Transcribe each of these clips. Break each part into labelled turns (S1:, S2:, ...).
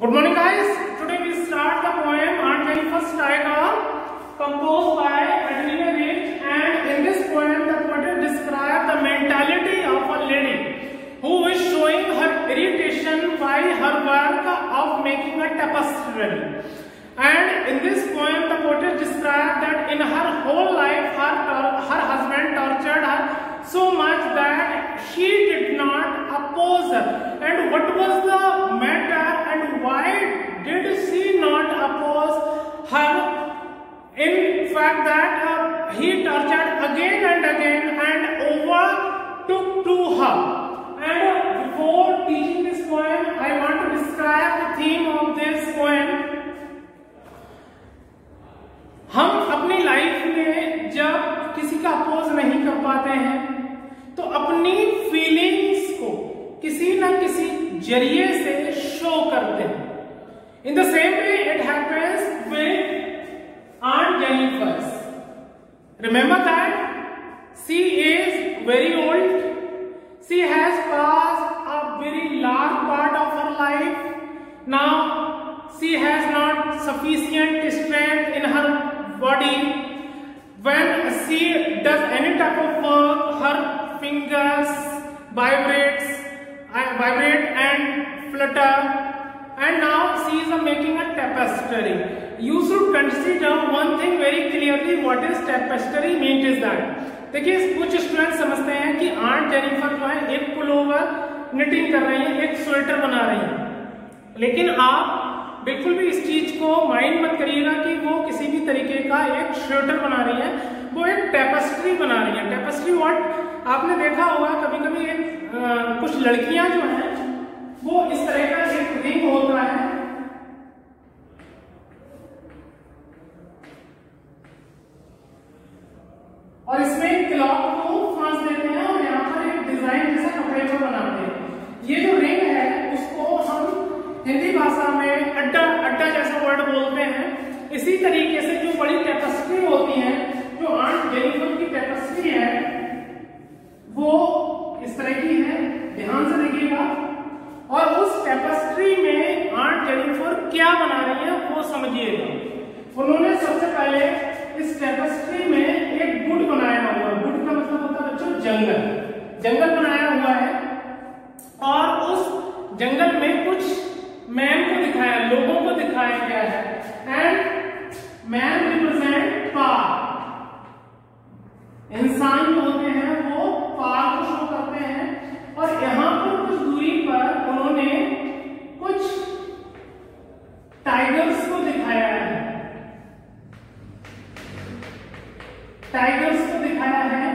S1: Good morning, guys. Today we start the poem Aunt Jennifer's Tiger, composed by Adelina Rich. And in this poem, the poet describes the mentality of a lady who is showing her irritation by her work of making a tapestry. And in this poem, the poet describes that in her whole life, her husband tortured her so much that she did not oppose her. And what was the matter, and why did she not oppose her? In fact, that he tortured again and again and overtook to her. And before teaching this poem, I want to describe the theme of this poem. हम अपनी life में जब किसी का oppose नहीं कर पाते हैं तो अपनी फीलिंग्स को किसी न किसी जरिए से शो करते हैं। In the same way it happens with Aunt Jennifer. Remember that she is very old. She has passed a very large part of her life. Now she has not sufficient strength in her body. When she does any type of work, her fingers vibrate and flutter. And now she is making a tapestry. You should consider one thing very clearly. What is tapestry means is that, देखिए कुछ student समझते हैं कि aunt Jennifer जो है एक pullover knitting कर रही है, एक स्वेटर बना रही है, लेकिन आप बिल्कुल भी इस चीज को माइंड मत करिएगा कि वो किसी भी तरीके का एक स्वेटर बना रही है, वो एक टेपेस्ट्री बना रही है। टेपेस्ट्री व्हाट आपने देखा होगा कभी कभी कुछ लड़कियां जो हैं वो इस तरह का एक रिंग होता है और इसमें क्लॉथ को फांस देते हैं और यहाँ पर एक डिजाइन जैसा कपड़े को बनाते हैं। ये जो रिंग है उसको हम हिंदी भाषा में अड्डा जैसा वर्ड बोलते हैं। इसी तरीके से जो बड़ी टेपेस्ट्री होती है, जो आंट जेनिफर की टेपेस्ट्री है, वो इस तरह की है, ध्यान से देखिएगा। और उस टेपेस्ट्री में आंट जेनिफर क्या बना रही है वो समझिएगा। उन्होंने सबसे पहले इस टेपेस्ट्री में एक गुड बनाया हुआ है। गुड का मतलब होता है बच्चों जंगल बनाया हुआ है और उस जंगल में कुछ मैन को दिखाया, लोगों को दिखाया गया है। एंड मैन रिप्रेजेंट पावर, इंसान जो होते हैं वो पावर को शो करते हैं। और यहां पर कुछ दूरी पर उन्होंने कुछ टाइगर्स को दिखाया है, टाइगर्स को दिखाया है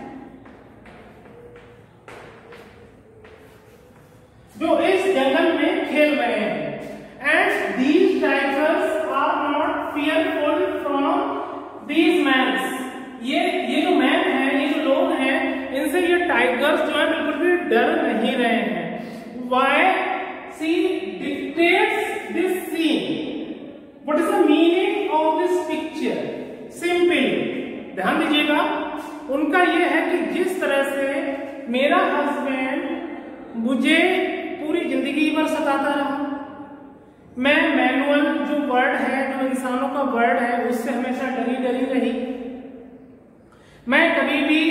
S1: जो इस जंगल में खेल रहे हैं। And these tigers are not fearful from these mans. ये जो मैन है, ये जो लोग हैं, इनसे ये टाइगर्स जो है बिल्कुल भी डर नहीं रहे हैं। Why she dictates this scene. What is the meaning of this picture? Simply ध्यान दीजिएगा, उनका यह है कि जिस तरह से मेरा हस्बैंड मुझे पूरी जिंदगी भर सताता रहा, मैं मैनुअल जो वर्ड है, जो इंसानों का वर्ड है, उससे हमेशा डरी रही। मैं कभी भी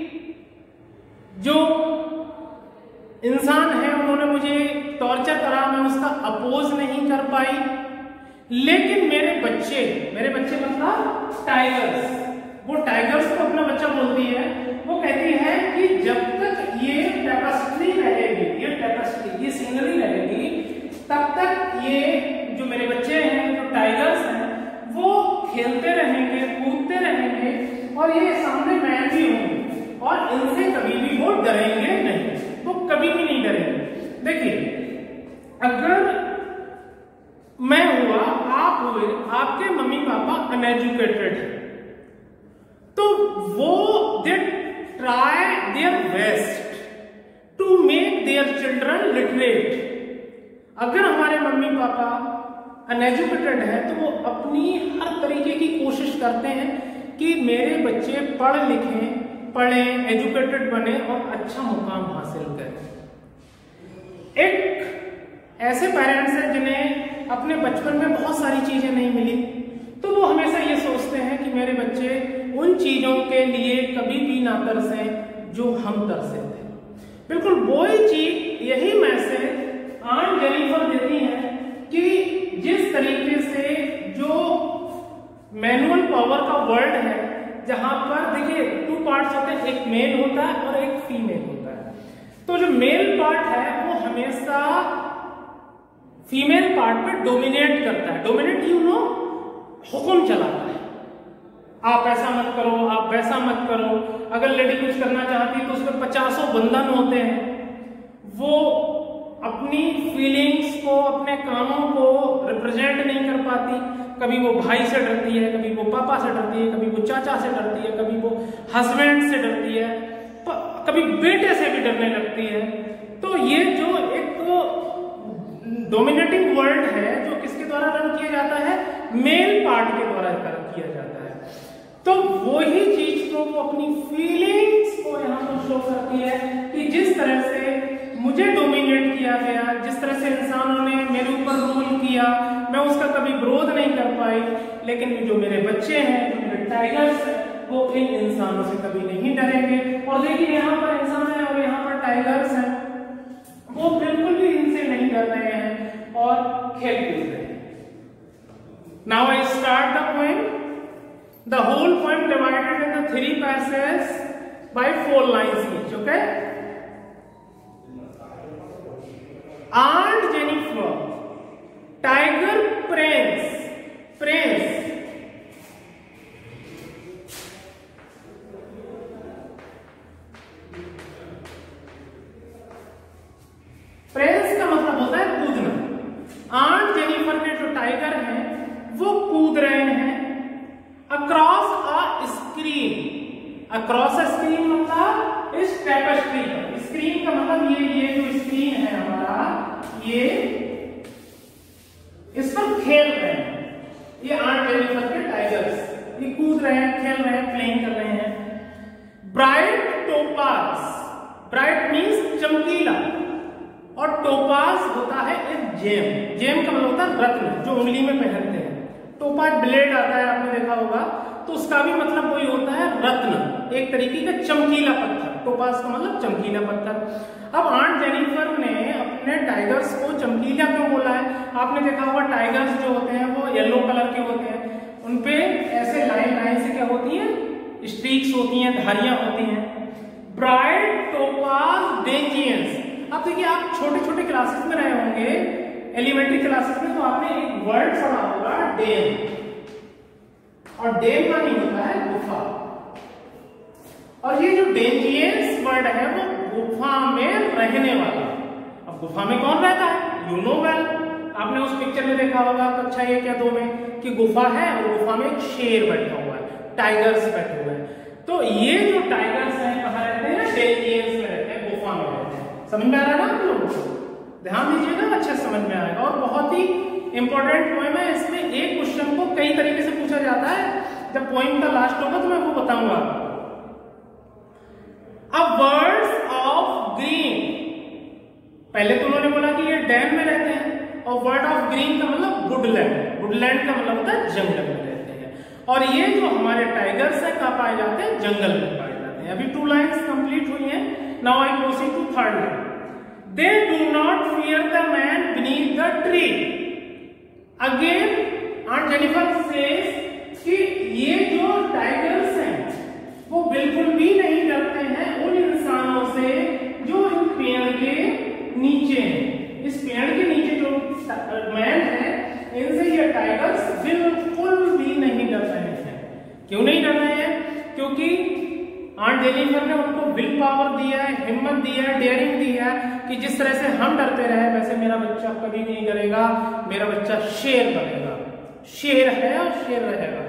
S1: जो इंसान है उन्होंने मुझे टॉर्चर करा, मैं उसका अपोज नहीं कर पाई। लेकिन मेरे बच्चे मतलब टाइगर्स, वो टाइगर्स को अपना बच्चा बोलती है, वो कहती है कि जब तक ये टेपेस्ट्री रहेगी, ये सीनरी रहेगी, तब तक ये जो मेरे बच्चे हैं, जो टाइगर्स हैं, वो खेलते रहेंगे, कूदते रहेंगे और ये सामने मैं भी हूं और इनसे कभी भी वो डरेंगे नहीं, वो कभी भी नहीं डरेंगे। देखिए, अगर मैं हुआ, आप हुए, आपके मम्मी पापा अनएजुकेटेड है, तो वो they try their best to make their children literate. अगर हमारे मम्मी पापा अनएजुकेटेड है तो वो अपनी हर तरीके की कोशिश करते हैं कि मेरे बच्चे पढ़ लिखें, पढ़ें, एजुकेटेड बने और अच्छा मुकाम हासिल करें। एक ऐसे पेरेंट्स हैं जिन्हें अपने बचपन में बहुत सारी चीजें नहीं मिली, तो वो हमेशा ये सोचते हैं कि मेरे बच्चे उन चीजों के लिए कभी भी ना तरसें जो हम तरसे थे। बिल्कुल वही चीज, यही मैसेज आंट जेनिफर देती हैं कि जिस तरीके से जो मैनुअल पावर का वर्ड है, जहां पर देखिए 2 पार्ट्स होते हैं, एक मेल होता है और एक फीमेल होता है। तो जो मेल पार्ट है वो हमेशा फीमेल पार्ट पे डोमिनेट करता है। डोमिनेट हुक्म चलाता है, आप ऐसा मत करो, आप वैसा मत करो। अगर लेडी कुछ करना चाहती है तो उसमें 50 बंधन होते हैं। वो अपनी फीलिंग्स को, अपने कामों को रिप्रेजेंट नहीं कर पाती। कभी वो भाई से डरती है, कभी वो पापा से डरती है, कभी वो चाचा से डरती है, कभी वो हस्बैंड से डरती है, कभी बेटे से भी डरने लगती है। तो ये जो एक डोमिनेटिंग वर्ड है जो किसके द्वारा रन किया जाता है, मेल पार्ट के द्वारा रन किया जाता है। तो वही चीज को वो अपनी फीलिंग्स को यहाँ पर शो करती है कि जिस तरह से मुझे डोमिनेट किया गया, जिस तरह से इंसानों ने मेरे ऊपर रूल किया, मैं उसका कभी विरोध नहीं कर पाई। लेकिन जो मेरे बच्चे हैं, जो मेरे टाइगर्स हैं, वो इन इंसानों से कभी नहीं डरेंगे। और देखिए यहाँ पर इंसान है और यहाँ पर टाइगर्स हैं, वो बिल्कुल भी इनसे नहीं डर रहे हैं और खेल कूद रहे हैं। Now I start the poem. The whole poem divided into 3 passages by 4 lines each. Okay? Aunt Jennifer, Tiger Prince. Press का मतलब होता है कूदना। आंट जेनिफर के जो टाइगर हैं वो कूद रहे हैं across a screen. Across a screen मतलब इस टेपेस्ट्री पर। स्क्रीन का मतलब ये जो स्क्रीन है हमारा, ये इस पर खेल रहे हैं। ये आंट जेनिफर के टाइगर्स, ये कूद रहे हैं, खेल रहे हैं, प्लेइंग कर रहे हैं। ब्राइट टोपाज, ब्राइट मींस चमकीला, और टोपाज होता है एक जेम। जेम का मतलब होता है रत्न, जो उंगली में पहनते हैं। टोपाज ब्लेड आता है, आपने देखा होगा, तो उसका भी मतलब वही होता है रत्न, एक तरीके का चमकीला पत्थर। टोपाज का मतलब चमकीला पत्थर। अब आंट जेनिफर ने अपने टाइगर्स को चमकीला क्यों बोला है? आपने देखा होगा टाइगर्स जो होते हैं वो येलो कलर के होते हैं, उनपे ऐसे लाइन से क्या होती है, स्ट्रीक्स होती हैं, धारियां होती हैं। Bright topaz denizens. अब देखिए, आप छोटे छोटे क्लासेस में रहे होंगे, एलिमेंट्री क्लासेस में, तो आपने एक वर्ड पढ़ा होगा डेम, और डेम का नहीं होता है गुफा। और ये जो डेंजियस वर्ड है वो गुफा में रहने वाला। अब गुफा में कौन रहता है? You know well. आपने उस पिक्चर में देखा होगा कक्षा 1 या 2 में कि गुफा है और गुफा में एक शेर बैठा हुआ है, टाइगर्स बैठे हुए हैं। तो ये जो टाइगर्स हैं कहाँ रहते हैं? डेंजियस में रहते हैं, गुफा में रहते हैं। समझ में आ रहा है ना आप लोगों को? ध्यान दीजिएगा, अच्छे समझ में आएगा। और बहुत ही इंपॉर्टेंट पोएम है, इसमें एक क्वेश्चन को कई तरीके से पूछा जाता है। जब पोएम का लास्ट होगा तो मैं वो बताऊंगा आपको। अब वर्ड्स ऑफ ग्रीन, पहले तो उन्होंने बोला कि ये डैम में रहते हैं, और वर्ड ऑफ ग्रीन का मतलब वुडलैंड। वुडलैंड का मतलब होता है जंगल में रहते हैं। और ये जो हमारे टाइगर्स है कहाँ पाए जाते हैं? जंगल में पाए जाते हैं। अभी 2 लाइन्स कंप्लीट हुई हैं। Now I proceed to 3rd line. They do not fear the man beneath the tree. Again, Aunt Jennifer says कि ये जो टाइगर्स हैं वो बिल्कुल भी नहीं डरते हैं उन इंसानों से जो इन पेड़ के नीचे हैं। इस पेड़ के नीचे जो मैन है, इनसे ये टाइगर्स बिल्कुल भी नहीं डर रहे हैं। क्यों नहीं डर रहे हैं? क्योंकि आंट जेनिफर ने उनको विल पावर दिया है, हिम्मत दी है, डेयरिंग दी है कि जिस तरह से हम डरते रहे वैसे मेरा बच्चा कभी नहीं डरेगा, मेरा बच्चा शेर बनेगा। शेर है और शेर रहेगा।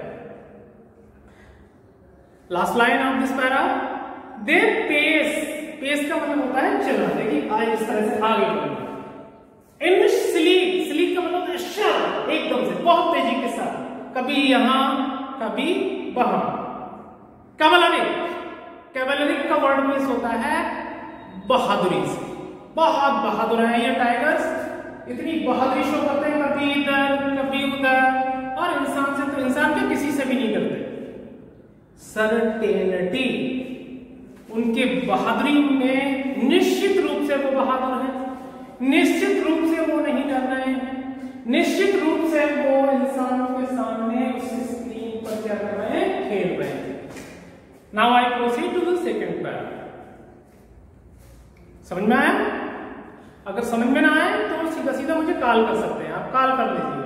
S1: Last line of this para, they pace. Pace का मतलब होता है चलना। देखिए आज इस तरह से आगे बढ़ना। इन स्लीप, स्लीप का मतलब होता है शर, एकदम से बहुत तेजी के साथ, कभी यहां कभी वहां। कैवलरी, कैवलरी का वर्ड मीन्स होता है बहादुरी से। बहुत बहादुर है ये टाइगर्स, इतनी बहादुरी शो करते हैं, कभी इधर कभी उधर, और इंसान से तो इंसान के किसी से भी नहीं करते। सर्टेनिटी, उनके बहादुरी में निश्चित रूप से वो बहादुर है, निश्चित रूप से वो नहीं डर रहे हैं, निश्चित रूप से वो इंसानों के सामने उस स्क्रीन पर क्या कर रहे हैं, खेल रहे हैं। Now I proceed to the second para. समझ में आया? अगर समझ में ना आए तो सीधा सीधा मुझे कॉल कर सकते हैं, आप कॉल कर लीजिए।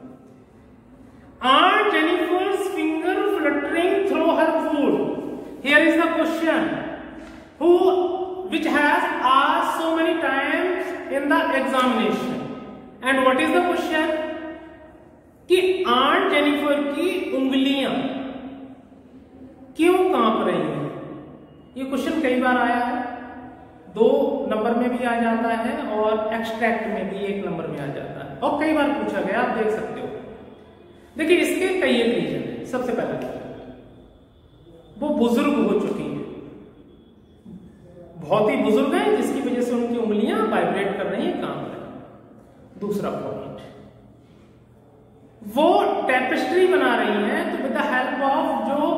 S1: Aunt Jennifer's finger fluttering through her food. Here is the question, which has asked so many times in the examination. And what is the question? कि Aunt Jennifer की उंगलियां क्यों कांप रही हैं? ये क्वेश्चन कई बार आया है, 2 नंबर में भी आ जाता है और एक्सट्रैक्ट में भी 1 नंबर में आ जाता है, और कई बार पूछा गया, आप देख सकते हो। देखिए इसके कई एक रीजन है। सबसे पहला, वो बुजुर्ग हो चुकी हैं, बहुत ही बुजुर्ग हैं, जिसकी वजह से उनकी उंगलियां वाइब्रेट कर रही हैं, काम कर रही हैं। दूसरा पॉइंट, वो टेपेस्ट्री बना रही हैं, तो विद द हेल्प ऑफ जो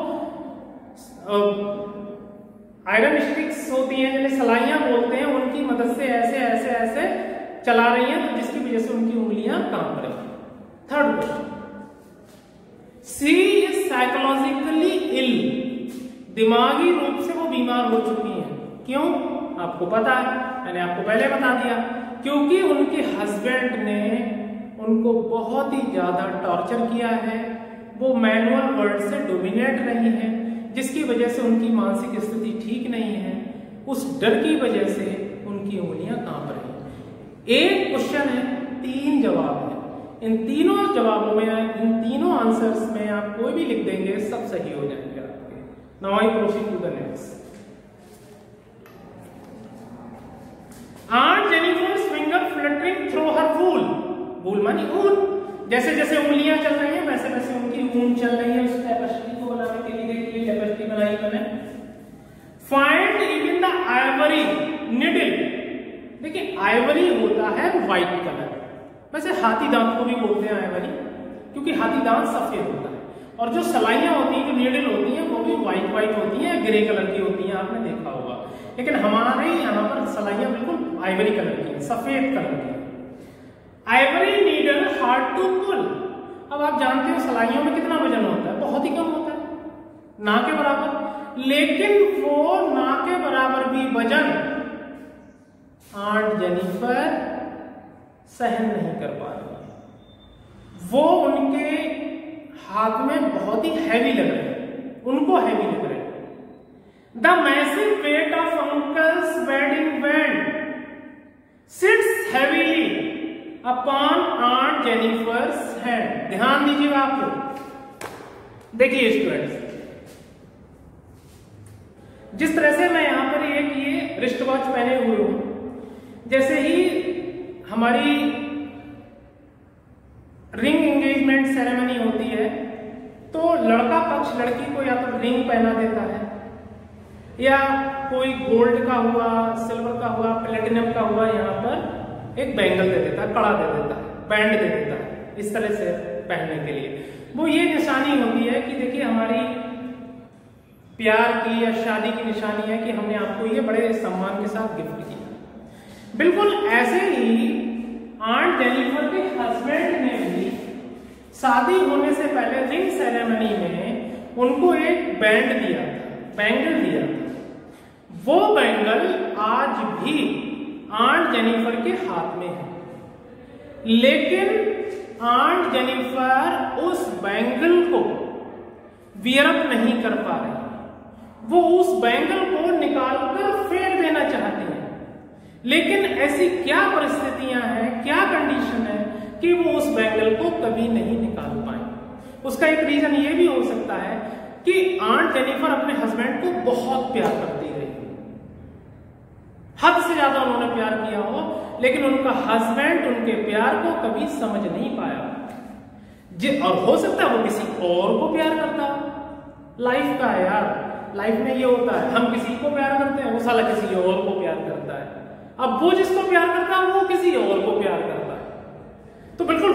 S1: आयरन स्टिक्स होती हैं, जिन्हें सलाइयां बोलते हैं, उनकी मदद से ऐसे ऐसे ऐसे चला रही हैं, तो जिसकी वजह से उनकी उंगलियां काम कर रही हैं। Third question, she is psychologically ill, दिमागी रूप से वो बीमार हो चुकी हैं। क्यों? आपको पता है, मैंने आपको पहले बता दिया, क्योंकि उनके हस्बैंड ने उनको बहुत ही ज्यादा टॉर्चर किया है, वो मैनुअल वर्ड से डोमिनेट रही है, जिसकी वजह से उनकी मानसिक स्थिति ठीक नहीं है। उस डर की वजह से उनकी उंगलियां कांप रही हैं। एक क्वेश्चन है, 3 जवाब है, इन तीनों जवाबों में, इन तीनों आंसर्स में आप कोई भी लिख देंगे, सब सही हो जाएंगे आपके। Now I proceed to the next. Aunt Jennifer's finger fluttering through her wool, wool मानी ऊन, जैसे जैसे उंगलियां चल रही हैं वैसे वैसे उनकी ऊन चल रही है। उस टेपेस्ट्री को बनाने के लिए, देखिए टेपेस्ट्री बनाई मैंने। Find even the ivory needle, देखिए आइवरी होता है व्हाइट कलर, वैसे हाथी दांत को भी बोलते हैं आइवरी, क्योंकि हाथी दांत सफेद होता है, और जो सलाइयां होती हैं, जो नीडल होती हैं, वो भी व्हाइट व्हाइट होती हैं, ग्रे कलर की होती हैं, आपने देखा होगा। लेकिन हमारे यहाँ पर सलाइयां बिल्कुल आइवरी कलर की हैं, सफेद कलर की। Ivory needle hard to pull, अब आप जानते हो सलाइयों में कितना वजन होता है, बहुत ही कम होता है, ना के बराबर, लेकिन वो ना के बराबर भी वजन आंट जेनिफर सहन नहीं कर पा रही। वो उनके हाथ में बहुत ही हैवी लग रहे हैं, उनको हैवी लग रहे हैं। The massive weight of uncle's wedding band sits heavily upon aunt Jennifer's hand. ध्यान दीजिएगा आप लोग, देखिए स्टूडेंट्स, जिस तरह से मैं यहां पर एक ये रिस्ट वॉच पहने हुए हूं, जैसे ही हमारी रिंग एंगेजमेंट सेरेमनी होती है तो लड़का पक्ष लड़की को या तो रिंग पहना देता है, या कोई गोल्ड का हुआ, सिल्वर का हुआ, प्लेटिनम का हुआ, यहाँ पर एक बैंगल दे देता है, कड़ा दे देता है, बैंड दे देता है, इस तरह से पहनने के लिए। वो ये निशानी होती है कि देखिए हमारी प्यार की या शादी की निशानी है कि हमने आपको ये बड़े सम्मान के साथ गिफ्ट किया। बिल्कुल ऐसे ही आंट जेनिफर के हस्बैंड ने भी शादी होने से पहले रिंग सेरेमनी में उनको एक बैंड दिया था, बैंगल दिया था। वो बैंगल आज भी आंट जेनिफर के हाथ में है, लेकिन आंट जेनिफर उस बैंगल को वियर अप नहीं कर पा रही। वो उस बैंगल को निकालकर फेंक देना चाहती है, लेकिन ऐसी क्या परिस्थितियां हैं, क्या कंडीशन है कि वो उस बैंगल को कभी नहीं निकाल पाए। उसका एक रीजन ये भी हो सकता है कि आंट जेनिफर अपने हस्बैंड को बहुत प्यार करती रही, हद से ज्यादा उन्होंने प्यार किया हो, लेकिन उनका हस्बैंड उनके प्यार को कभी समझ नहीं पाया। और हो सकता है वो किसी और को प्यार करता। लाइफ का है यार, लाइफ में ये होता है, हम किसी को प्यार करते हैं, वो साला किसी और को प्यार करता है। अब वो जिसको प्यार करता है वो किसी और को प्यार करता है।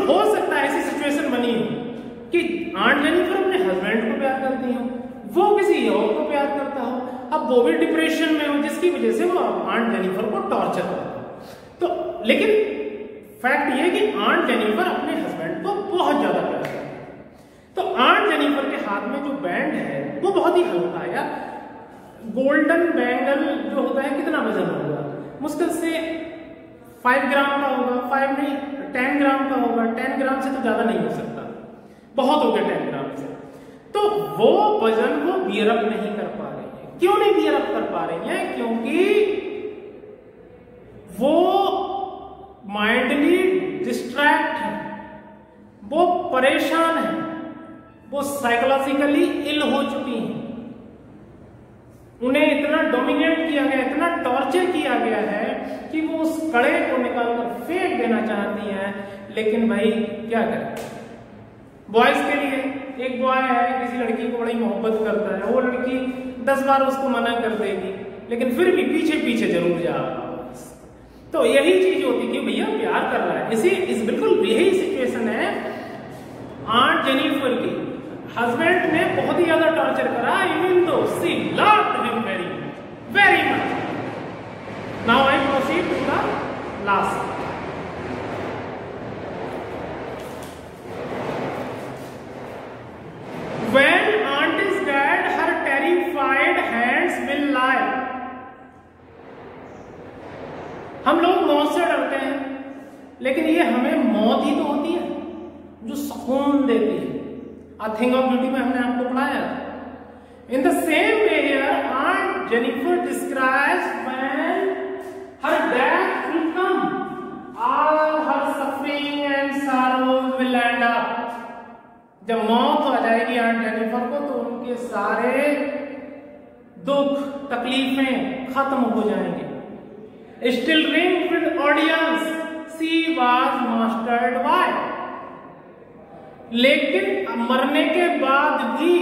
S1: हो सकता है ऐसी सिचुएशन बनी हो कि आंट जेनिफर अपने हस्बैंड को प्यार करती हो, वो किसी और को प्यार करता हो, अब वो भी डिप्रेशन में हो, जिसकी वजह से वो आंट जेनिफर को टॉर्चर करता हो। तो लेकिन फैक्ट ये कि आंट जेनिफर अपने हस्बैंड को बहुत ज्यादा प्यार करती है। तो आंट जेनिफर के हाथ में जो बैंड है वो बहुत ही हल्का है यार। गोल्डन बैंगल जो होता है कितना वजन होगा, मुश्किल से 5 ग्राम का होगा, 5 नहीं 10 ग्राम का होगा, 10 ग्राम से तो ज्यादा नहीं हो सकता, बहुत हो गया 10 ग्राम से। तो वो वजन वो बियर अप नहीं कर पा रही है। क्यों नहीं बियर अप कर पा रही है? क्योंकि वो माइंडली डिस्ट्रैक्ट है, वो परेशान है, वो साइकोलॉजिकली इल हो चुकी हैं। उन्हें इतना डोमिनेट किया गया, इतना टॉर्चर किया गया है कि वो उस कड़े को निकालकर फेंक देना चाहती हैं। लेकिन भाई क्या करें, बॉयज के लिए एक बॉय है किसी लड़की को बड़ी मोहब्बत करता है, वो लड़की 10 बार उसको मना कर देगी, लेकिन फिर भी पीछे पीछे जरूर जा। तो यही चीज होती कि भैया प्यार कर रहा है, इस बिल्कुल यही सिचुएशन है आंट जेनिफर की। हस्बैंड ने बहुत ही ज्यादा टॉर्चर करा, even though she loved him very very much. Now I proceed to the last. When aunt is dead, her terrified hands will lie. हम लोग मौत से डरते हैं, लेकिन ये हमें मौत ही तो होती है जो सुकून देती है। A Thing of Beauty में हमने आपको पढ़ाया। In the same way here, Aunt Jennifer describes when her death will come, all her suffering and sorrows will end up. जब मौत आ जाएगी आंट जेनिफर को तो उनके सारे दुख तकलीफें खत्म हो जाएंगे। Still ring with audience, she was mastered by. लेकिन मरने के बाद भी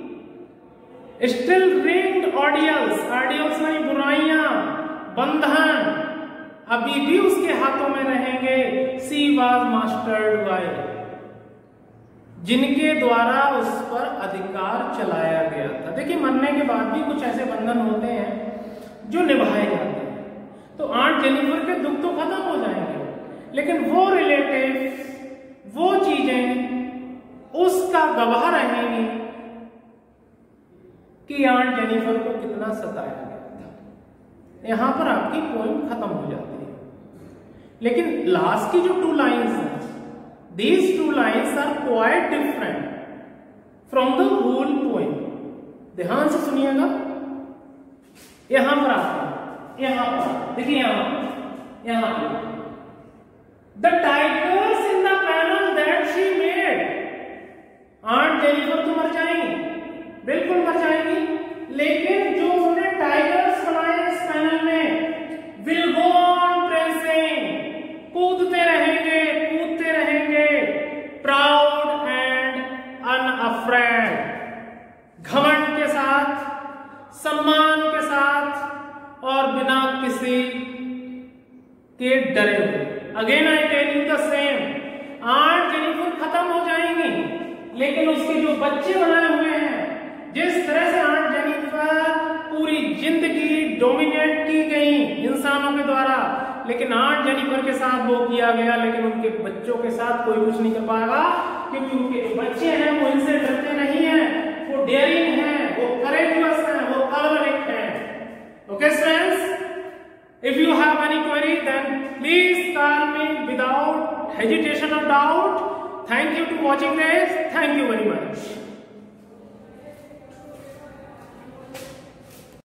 S1: स्टिल रिंग ऑडियंस, ऑडियंस नहीं बुराइयां, बंधन अभी भी उसके हाथों में रहेंगे। सी वाज मास्टर्ड बाय, जिनके द्वारा उस पर अधिकार चलाया गया था। देखिए मरने के बाद भी कुछ ऐसे बंधन होते हैं जो निभाए जाते हैं। तो आंट जेनिफर के दुख तो खत्म हो जाएंगे, लेकिन वो रिलेटिव, वो चीजें उसका गवाह रहेंगी कि आंट जेनिफर को कितना सताया गया था। यहां पर आपकी पोएम खत्म हो जाती है। लेकिन लास्ट की जो 2 लाइन्स हैं, these 2 lines are quite different from the whole poem. ध्यान से सुनिएगा। यहां पर आपको, यहां पर देखिए, यहां पर the tigers in the panel that she made, aunt Jennifer तो मर जाएंगी, बिल्कुल मर जाएंगी, लेकिन जो उन्होंने टाइगर्स बनाए इस पैनल में विल गो ऑन प्रेसिंग, कूदते रहेंगे, कूदते रहेंगे, प्राउड एंड अनअफ्रेड, घमंड के साथ, सम्मान के साथ और बिना किसी के डरे हुए। Again I tell you the same, aunt Jennifer खत्म हो जाएंगी, लेकिन उसके जो बच्चे बनाए हुए हैं, जिस तरह से आंट जेनिफर पूरी जिंदगी डोमिनेट की गई इंसानों के द्वारा, लेकिन आंट जेनिफर के साथ वो किया गया, लेकिन उनके बच्चों के साथ कोई कुछ नहीं कर पाएगा, क्योंकि उनके जो बच्चे हैं वो इनसे डरते नहीं हैं, वो डेयरिंग हैं, वो करेजियस हैं, वो कलवरिक हैं। Okay friends, if you have any query then please call me without hesitation or doubt. Thank you to watching this. Thank you very much.